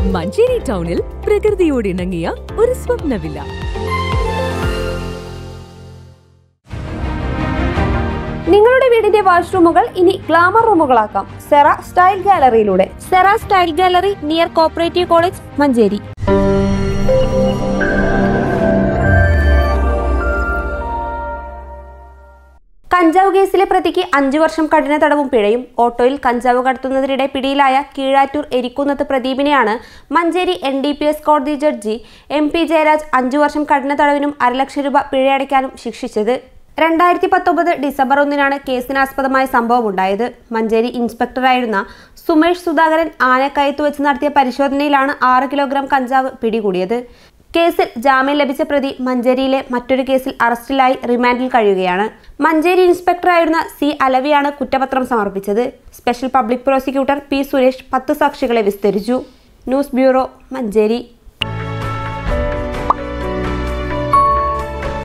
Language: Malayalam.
മഞ്ചേരി ടൗണിൽ പ്രകൃതിയോട് ഇണങ്ങിയ ഒരു സ്വപ്ന വില്ല. നിങ്ങളുടെ വീടിന്റെ വാഷ്റൂമുകൾ ഇനി ഗ്ലാമർ റൂമുകളാക്കാം സെറ സ്റ്റൈൽ ഗാലറിയിലൂടെ. Sera style gallery near cooperative college, Manjeri. കഞ്ചാവ് കേസിലെ പ്രതിക്ക് 5 വർഷം കഠിന തടവും പിഴയും. ഓട്ടോയിൽ കഞ്ചാവ് കടത്തുന്നതിനിടെ പിടിയിലായ കീഴാറ്റൂർ എരിക്കുന്നത്ത് പ്രദീപിനെയാണ് മഞ്ചേരി NDPS കോടതി ജഡ്ജി MP ജയരാജ് 5 വർഷം കഠിന തടവിനും 1.5 ലക്ഷം രൂപ പിഴയടയ്ക്കാനും ശിക്ഷിച്ചത്. 2019 ഡിസംബർ 1-നാണ് കേസിനാസ്പദമായ സംഭവം ഉണ്ടായത്. മഞ്ചേരി ഇൻസ്പെക്ടറായിരുന്ന സുമേഷ് സുധാകരൻ ആനക്കയത്ത് വെച്ച് നടത്തിയ പരിശോധനയിലാണ് 6 കിലോഗ്രാം കഞ്ചാവ് പിടികൂടിയത്. കേസിൽ ജാമ്യം ലഭിച്ച പ്രതി മഞ്ചേരിയിലെ മറ്റൊരു കേസിൽ അറസ്റ്റിലായി റിമാൻഡിൽ കഴിയുകയാണ്. മഞ്ചേരി ഇൻസ്പെക്ടറായിരുന്ന C അലവിയാണ് കുറ്റപത്രം സമർപ്പിച്ചത്. Special public prosecutor P Suresh 10 സാക്ഷികളെ വിസ്തരിച്ചു. News bureau, Manjeri.